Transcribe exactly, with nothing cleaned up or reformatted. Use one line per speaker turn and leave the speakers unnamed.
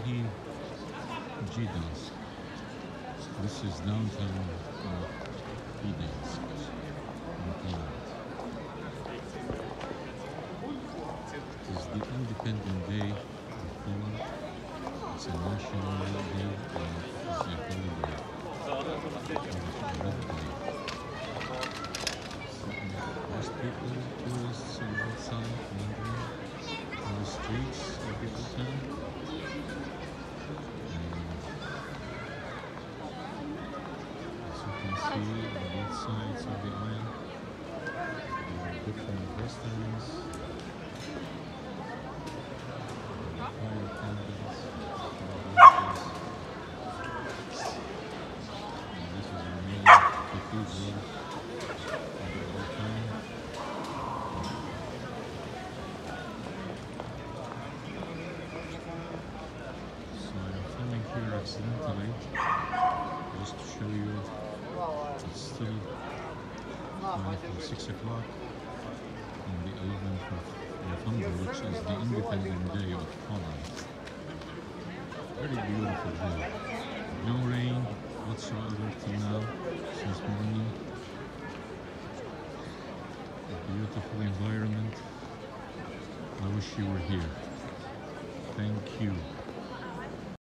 here, Gdansk. This is downtown of Gdansk in Poland. It is the Independent Day of Poland. It's a national day and it's a holiday. Most people, tourists are outside wandering on the streets of the town. As you can see on both sides of the aisle, there are different restaurants, fire candles, and this is a main cathedral. Here accidentally, just to show you it's still five or six o'clock on the eleventh of November, which is the Independent Day of Poland. Very beautiful day. No rain whatsoever till now, since morning. A beautiful environment. I wish you were here. Thank you.